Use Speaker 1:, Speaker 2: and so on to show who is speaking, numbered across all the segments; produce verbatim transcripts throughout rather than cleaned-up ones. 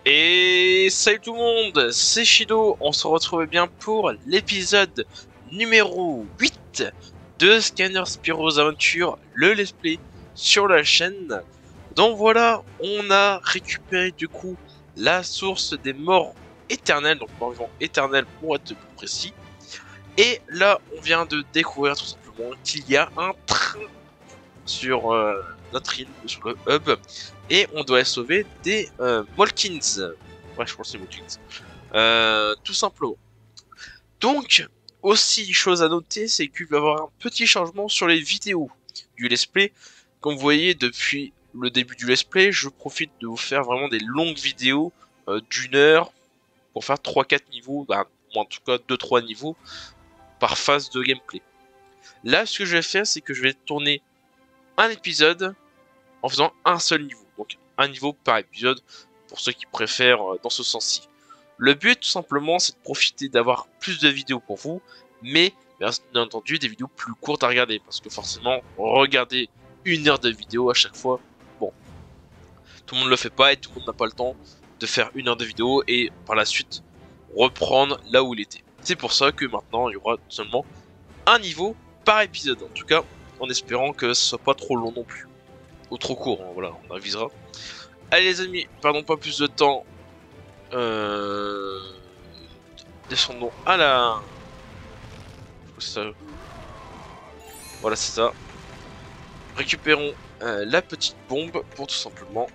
Speaker 1: Et salut tout le monde, c'est Shido, on se retrouve bien pour l'épisode numéro huit de Scanner Spyro's Adventure, le let's play sur la chaîne. Donc voilà, on a récupéré du coup la source des morts éternels, donc morts vivants éternels pour être plus précis. Et là, on vient de découvrir tout simplement qu'il y a un train sur euh, notre île, sur le hub, et on doit sauver des euh, Molkins. Ouais, je pense que c'est Molkins. Euh, tout simplement. Donc, aussi, chose à noter, c'est qu'il va y avoir un petit changement sur les vidéos du let's play. Comme vous voyez, depuis le début du let's play, je profite de vous faire vraiment des longues vidéos euh, d'une heure pour faire trois quatre niveaux, bah, ou en tout cas deux trois niveaux par phase de gameplay. Là, ce que je vais faire, c'est que je vais tourner un épisode en faisant un seul niveau. Donc un niveau par épisode pour ceux qui préfèrent euh, dans ce sens-ci. Le but tout simplement c'est de profiter d'avoir plus de vidéos pour vous, mais bien entendu des vidéos plus courtes à regarder parce que forcément regarder une heure de vidéo à chaque fois, bon, tout le monde le fait pas et tout le monde n'a pas le temps de faire une heure de vidéo et par la suite reprendre là où il était. C'est pour ça que maintenant il y aura seulement un niveau par épisode, en tout cas en espérant que ce soit pas trop long non plus. Ou trop court, hein, voilà, on avisera. Allez les amis, perdons pas plus de temps. Euh... Descendons à la... Ça... Voilà, c'est ça. Récupérons euh, la petite bombe pour tout simplement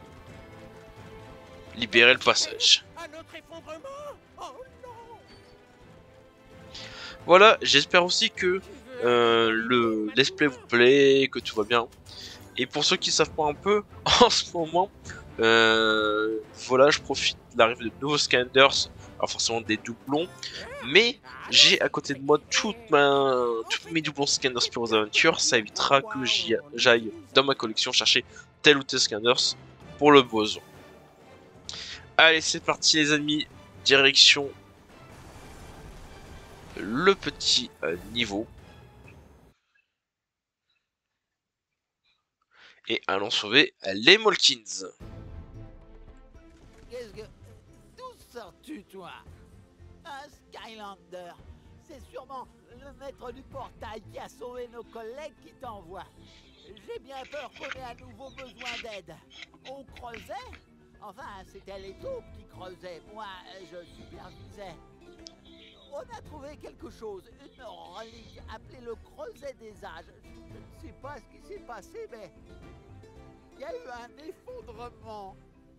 Speaker 1: libérer le passage. Voilà, j'espère aussi que euh, le let's play vous plaît, que tout va bien. Et pour ceux qui savent pas un peu, en ce moment, euh, voilà, je profite de l'arrivée de nouveaux Scanders, alors forcément des doublons, mais j'ai à côté de moi toute ma, tous mes doublons Scanders Spyro's Adventure, ça évitera que j'aille dans ma collection chercher tel ou tel Scanders pour le besoin. Allez, c'est parti les amis, direction le petit euh, niveau. Et allons sauver les Molkins.
Speaker 2: Qu'est-ce que... D'où sors-tu, toi? Un Skylander. C'est sûrement le maître du portail qui a sauvé nos collègues qui t'envoie. J'ai bien peur qu'on ait à nouveau besoin d'aide. On creusait? Enfin, c'était les taupes qui creusaient. Moi, je supervisais. On a trouvé quelque chose, une relique appelée le creuset des âges. Je ne sais pas ce qui s'est passé, mais... il y a eu un effondrement.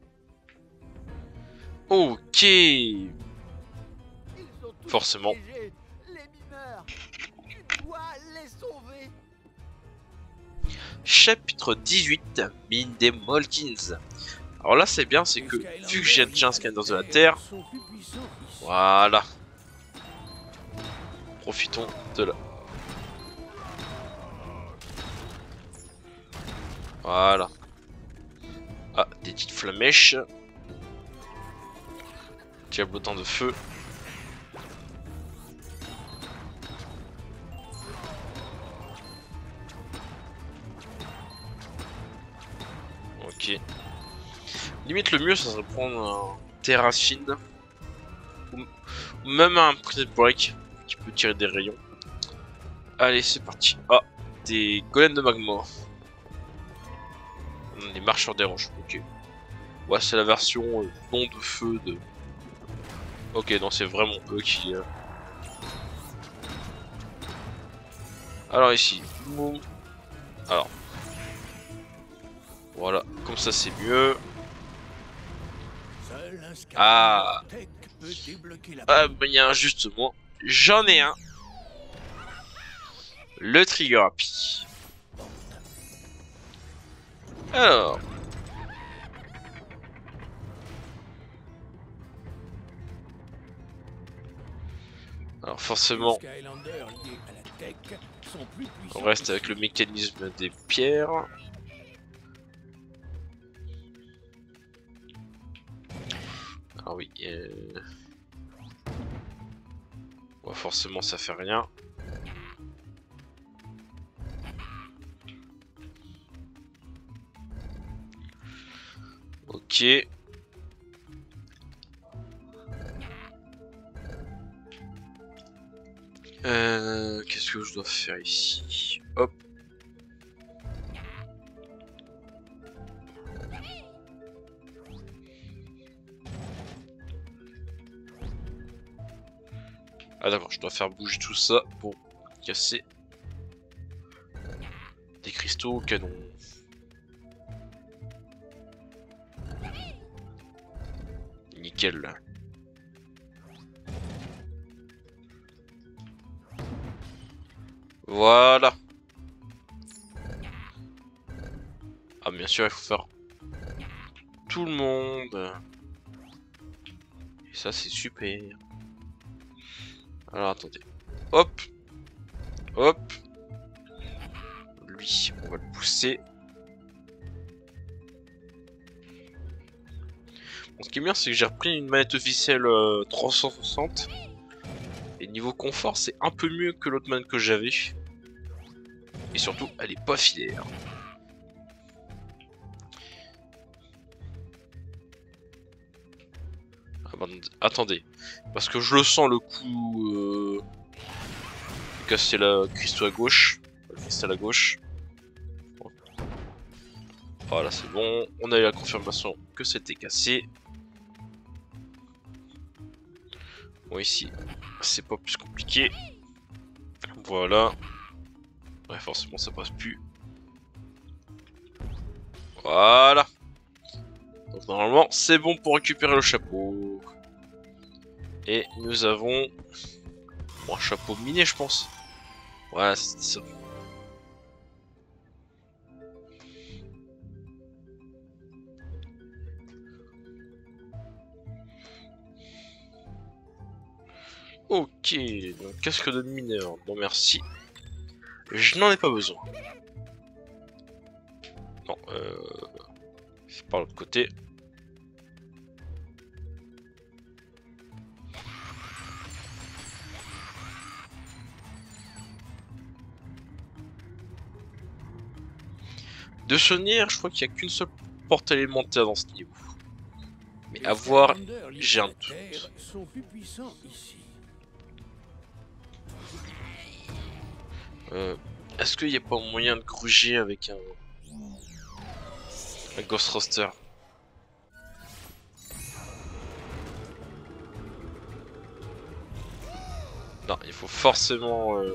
Speaker 1: Ok.
Speaker 2: Ils ont tous
Speaker 1: Forcément.
Speaker 2: piégé les mineurs. Tu dois les sauver.
Speaker 1: Chapitre dix-huit, mine des Molkins. Alors là c'est bien, c'est que vu que j'ai déjà un scanner de la Terre, voilà. Profitons de là. Voilà. Ah, des petites flamèches. Diablotin de feu. Ok. Limite le mieux ça serait de prendre un Terracine. Ou même un Prison Break qui peut tirer des rayons. Allez c'est parti. Ah, des golems de magma. Des marcheurs des roches, ok. Ouais c'est la version euh, non de feu de... Ok non c'est vraiment eux qui... Euh... Alors ici. Alors. Voilà, comme ça c'est mieux. Ah, ah bien justement, j'en ai un. Le Trigger Happy. Alors. Alors forcément, on reste avec le mécanisme des pierres. Ah oui, euh... ouais, forcément ça fait rien. Ok. Euh, Qu'est-ce que je dois faire ici? Hop. Ah d'accord, je dois faire bouger tout ça pour casser des cristaux au canon. Nickel. Voilà. Ah bien sûr il faut faire tout le monde. Et ça c'est super. Alors attendez. Hop. Hop. Lui, on va le pousser. Bon, ce qui est bien c'est que j'ai repris une manette officielle euh, trois cent soixante. Et niveau confort c'est un peu mieux que l'autre manette que j'avais. Et surtout elle est pas filaire. Ah, bah, attendez. Parce que je le sens le coup... Euh... casser la cristaux à gauche. Le cristal à gauche. Voilà, c'est bon. On a eu la confirmation que c'était cassé. Bon, ici, c'est pas plus compliqué. Voilà. Ouais, forcément, ça passe plus. Voilà. Donc, normalement, c'est bon pour récupérer le chapeau. Et nous avons... Bon, un chapeau miné, je pense. Voilà, c'est ça. Ok, donc casque de mineur, non merci. Je n'en ai pas besoin. Non, euh... c'est par l'autre côté. De souvenir, je crois qu'il n'y a qu'une seule porte élémentaire dans ce niveau. Mais à voir, j'ai un doute.
Speaker 3: Sont plus puissants ici.
Speaker 1: Euh, Est-ce qu'il n'y a pas moyen de gruger avec un, un Ghost Roster? Non, il faut forcément... Euh...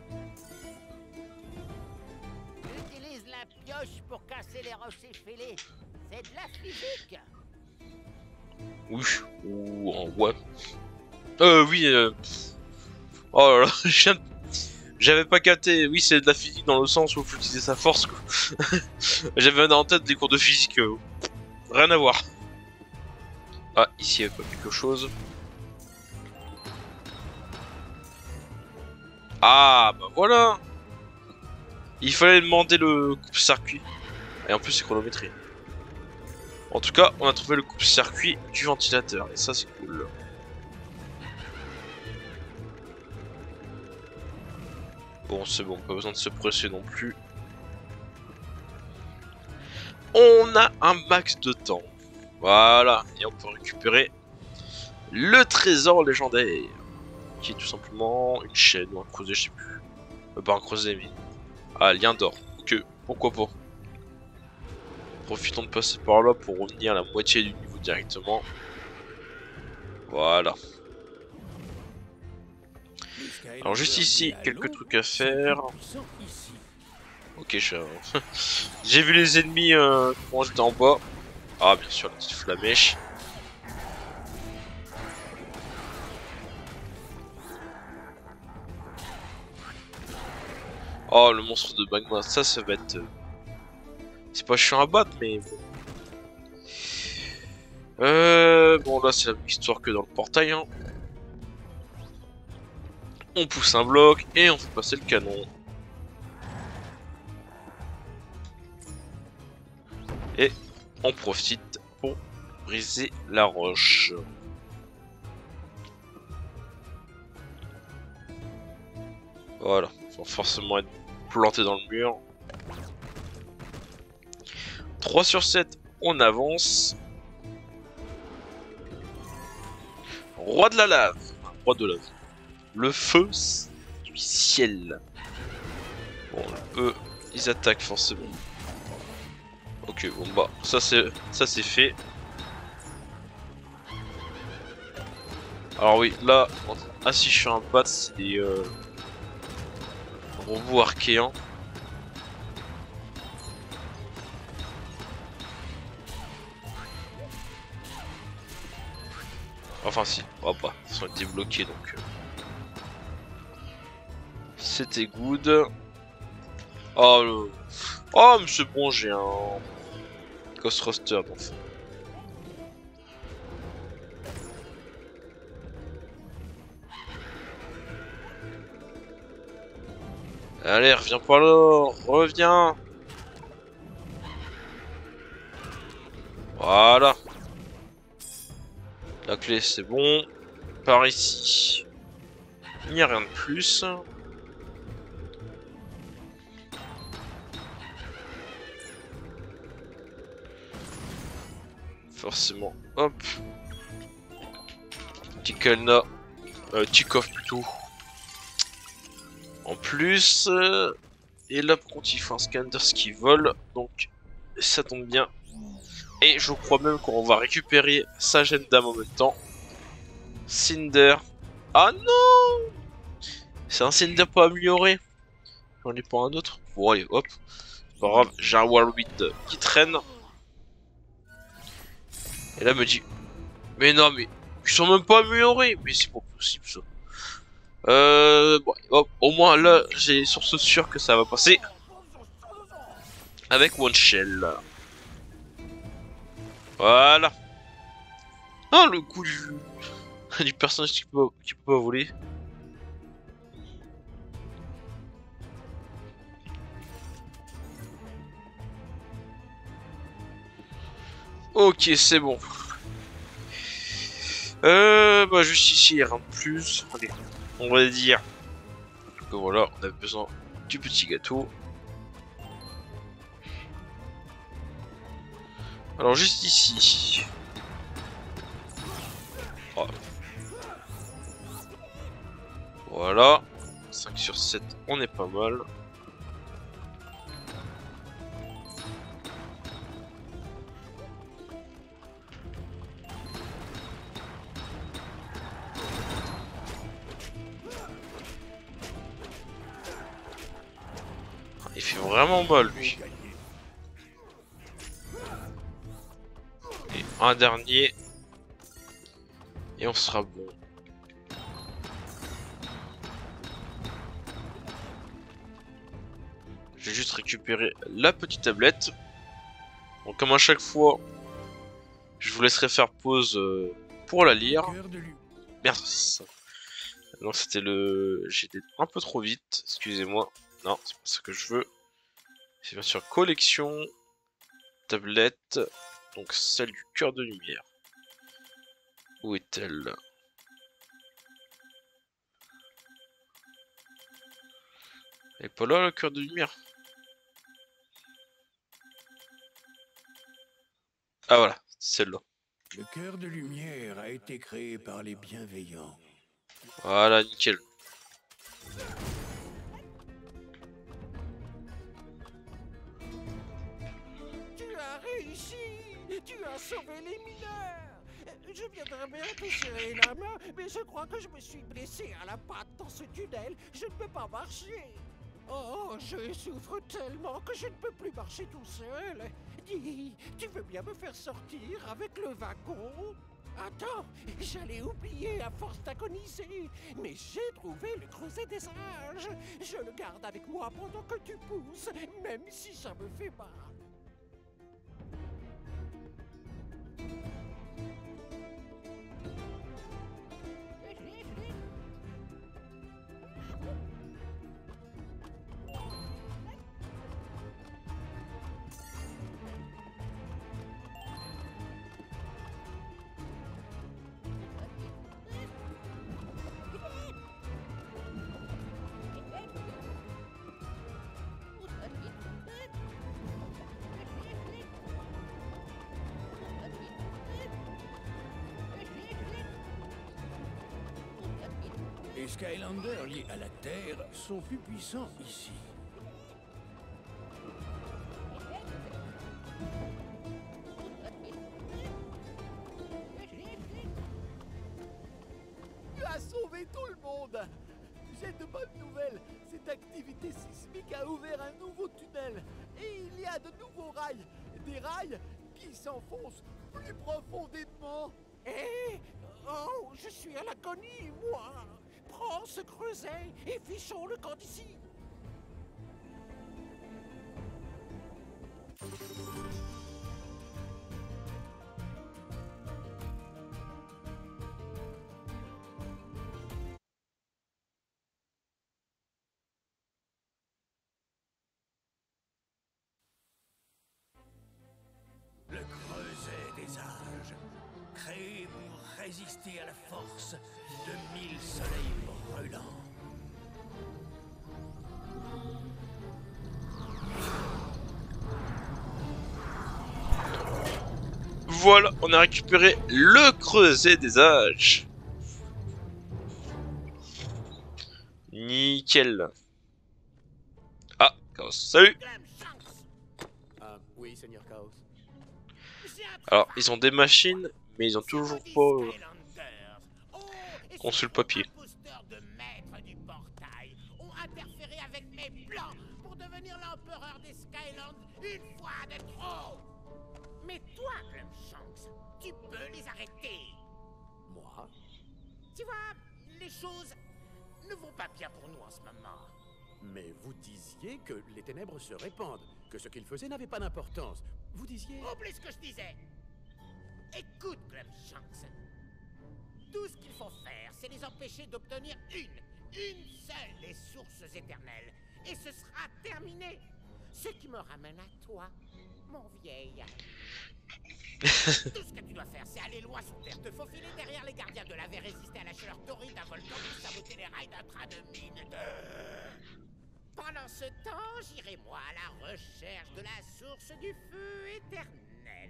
Speaker 2: Utilise la pioche pour casser les rochers fêlés. C'est de la physique.
Speaker 1: Oui, ou en ouais. Euh, oui, euh... Oh là là, je viens de... J'avais pas capté, oui c'est de la physique dans le sens où il faut utiliser sa force quoi. J'avais en tête des cours de physique, euh... rien à voir. Ah, ici il y a pas quelque chose. Ah bah voilà. Il fallait demander le coupe-circuit. Et en plus c'est chronométré. En tout cas, on a trouvé le coupe-circuit du ventilateur, et ça c'est cool. Bon, c'est bon, pas besoin de se presser non plus. On a un max de temps. Voilà, et on peut récupérer le trésor légendaire. Qui est tout simplement une chaîne ou un creuset, je sais plus. Euh, pas un creuset, mais... Ah, lien d'or. Que, pourquoi pas. Profitons de passer par là pour revenir à la moitié du niveau directement. Voilà. Alors juste ici, quelques trucs à faire. Ok, j'ai vu les ennemis euh, quand j'étais en bas. Ah, bien sûr, la petite flamèche. Oh, le monstre de magma, ça, ça va être... Euh... C'est pas chiant à battre, mais bon. Euh... Bon, là, c'est la même histoire que dans le portail, hein. On pousse un bloc et on fait passer le canon. Et on profite pour briser la roche. Voilà, faut forcément être planté dans le mur. trois sur sept, on avance. Roi de la lave. Roi de lave. Le feu, du ciel. Bon, eux, ils attaquent forcément. Ok, bon bah, ça c'est ça c'est fait. Alors oui, là, ah si je suis un bat, c'est des euh, robots archéens. Enfin si, oh bah, ils sont débloqués donc. Euh... C'était good. Oh le... Oh mais c'est bon, j'ai un Ghost Roster donc. Allez, reviens pas là, reviens. Voilà. La clé c'est bon. Par ici. Il n'y a rien de plus. Forcément. Hop. Tikalna. Euh, Tikov plutôt. En plus. Euh, et là par contre il faut un scanner qui vole. Donc ça tombe bien. Et je crois même qu'on va récupérer sa gêne d'âme en même temps. Cinder. Ah non! C'est un Cinder pas amélioré. J'en ai pas un autre. Bon allez hop. C'est pas grave, j'ai un Whirlwind qui traîne. Et là me dit. Mais non mais. Ils sont même pas améliorés. Mais c'est pas possible ça. Euh. Bon, hop. Au moins là j'ai sur ce sûr que ça va passer. Avec One Shell. Voilà. Ah le coup du. du personnage qui peut, qui peut pas voler. Ok, c'est bon. Euh, bah juste ici, il y a rien de plus. Allez, on va dire que voilà, on a besoin du petit gâteau. Alors juste ici. Oh. Voilà. cinq sur sept, on est pas mal. Il fait vraiment mal lui. Et un dernier. Et on sera bon. Je vais juste récupérer la petite tablette. Donc comme à chaque fois, je vous laisserai faire pause euh, pour la lire. Merde. Non, c'était le... J'étais un peu trop vite, excusez-moi. Non, c'est pas ça que je veux. C'est bien sûr collection, tablette, donc celle du cœur de lumière. Où est-elle? Elle est pas là, le cœur de lumière? Ah voilà, celle-là.
Speaker 3: Le cœur de lumière a été créé par les bienveillants.
Speaker 1: Voilà, nickel.
Speaker 2: Tu as réussi! Tu as sauvé les mineurs! Je viendrais bien te serrer la main, mais je crois que je me suis blessé à la patte dans ce tunnel. Je ne peux pas marcher. Oh, je souffre tellement que je ne peux plus marcher tout seul. Dis, tu veux bien me faire sortir avec le wagon? Attends, j'allais oublier à force d'agoniser. Mais j'ai trouvé le creuset des singes. Je le garde avec moi pendant que tu pousses, même si ça me fait mal.
Speaker 3: Les Skylanders liés à la Terre sont plus puissants ici.
Speaker 2: Tu as sauvé tout le monde. J'ai de bonnes nouvelles. Cette activité sismique a ouvert un nouveau tunnel. Et il y a de nouveaux rails. Des rails qui s'enfoncent plus profondément.
Speaker 4: Eh oh, je suis à l'agonie, moi. Prends ce creuset et fichons le camp d'ici.
Speaker 3: Le creuset des âges, créé pour résister à la force de mille soleils brûlants.
Speaker 1: Voilà, on a récupéré le creuset des âges. Nickel. Ah, Chaos, salut.
Speaker 4: Ah, oui, Seigneur Chaos.
Speaker 1: Alors, ils ont des machines, mais ils ont toujours pas euh, conçu le papier.
Speaker 4: De maître du portail ont interféré avec mes plans pour devenir l'empereur des Skylands une fois de trop. Mais toi, Glumshanks, tu peux les arrêter. Moi? Tu vois, les choses ne vont pas bien pour nous en ce moment.
Speaker 5: Mais vous disiez que les ténèbres se répandent, que ce qu'ils faisaient n'avait pas d'importance. Vous disiez...
Speaker 4: Oublie ce que je disais. Écoute, Glumshanks. Tout ce qu'il faut faire, c'est les empêcher d'obtenir une, une seule des sources éternelles. Et ce sera terminé. Ce qui me ramène à toi, mon vieil ami. Tout ce que tu dois faire, c'est aller loin sur Terre, te faufiler derrière les gardiens de la verre, résister à la chaleur torride d'un volcan et saboter les rails d'un train de mine de... Pendant ce temps, j'irai moi à la recherche de la source du feu éternel.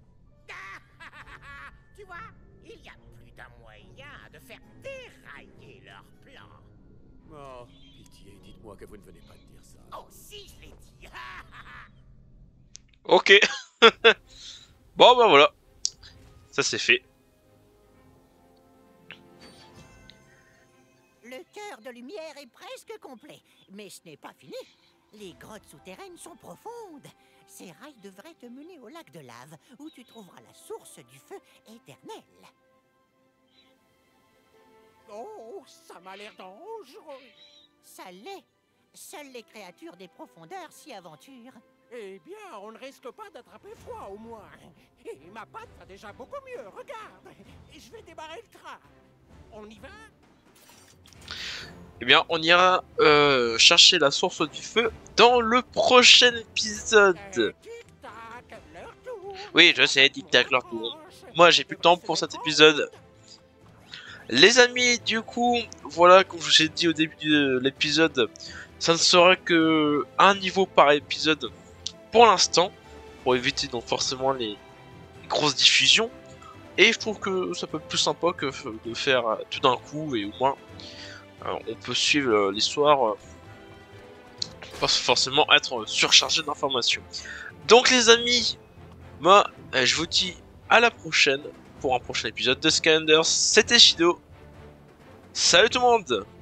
Speaker 4: Tu vois, il y a plus d'un moyen de faire dérailler leur plan.
Speaker 5: Oh, pitié, dites-moi que vous ne venez pas de dire ça.
Speaker 4: Oh, si, je l'ai dit.
Speaker 1: Ok. Bon, bah voilà. Ça c'est fait.
Speaker 6: Le cœur de lumière est presque complet, mais ce n'est pas fini. Les grottes souterraines sont profondes. Ces rails devraient te mener au lac de lave, où tu trouveras la source du feu éternel.
Speaker 4: Oh, ça m'a l'air dangereux.
Speaker 6: Ça l'est. Seules les créatures des profondeurs s'y aventurent.
Speaker 4: Eh bien, on ne risque pas d'attraper froid au moins. Et ma patte va déjà beaucoup mieux, regarde. Et je vais démarrer le train. On y va?
Speaker 1: Eh bien, on ira euh, chercher la source du feu dans le prochain épisode.
Speaker 4: Euh, tic-tac, leur tour.
Speaker 1: Oui, je sais, tic-tac, leur tour. Moi, j'ai plus de temps pour cet épisode. Les amis, du coup, voilà, comme je vous ai dit au début de l'épisode, ça ne sera que un niveau par épisode pour l'instant, pour éviter donc forcément les grosses diffusions. Et je trouve que ça peut être plus sympa que de faire tout d'un coup, et au moins euh, on peut suivre l'histoire euh, pas forcément être surchargé d'informations. Donc les amis, moi je vous dis à la prochaine pour un prochain épisode de Skylanders. C'était Shido. Salut tout le monde!